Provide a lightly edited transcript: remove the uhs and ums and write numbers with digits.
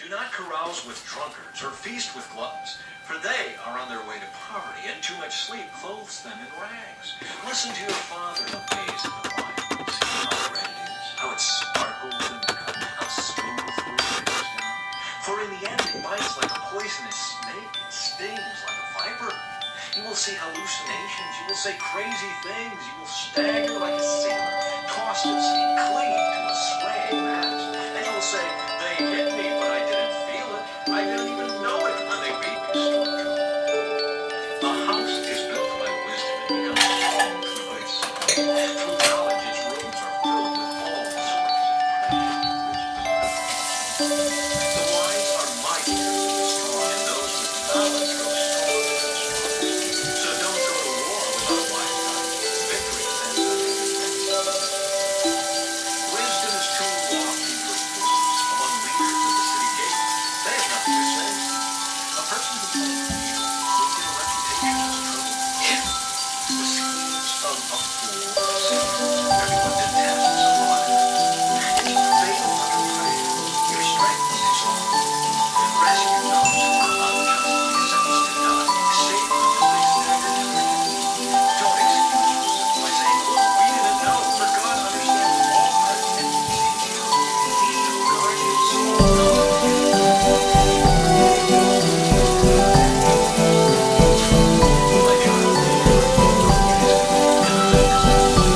Do not carouse with drunkards or feast with gluttons, for they are on their way to poverty, and too much sleep clothes them in rags. Listen to your father and gaze at the wine. See how red it is, how it sparkles in the cup, how smooth the waves down. For in the end it bites like a poisonous snake, it stings like a viper. You will see hallucinations, you will say crazy things, you will stagger like a sailor, tossed at sea, clinging to a swaying mast. And you will say, they hit me, but I didn't feel it. I didn't even know it when they beat me. A house is built by wisdom. It becomes strong through its through knowledge, its rooms are filled with all sorts of riches. The wise are mightier than the strong, and those with knowledge grow stronger and stronger. So don't go to war without wise guidance. Victory depends on your defense. Wisdom is too lofty for fools among leaders of the city gate. They have nothing to say. A person who plans evil will get a reputation as trouble. The schemes of a fool are secrets. Everyone detests a liar. And he fails under pressure. Your strength is his own. Rescue those who are unjustly sentenced to die. Save them as they stagger to their death. Don't excuse yourself by saying, we didn't know, for God understands all our tendencies. He who guards his soul knows my child,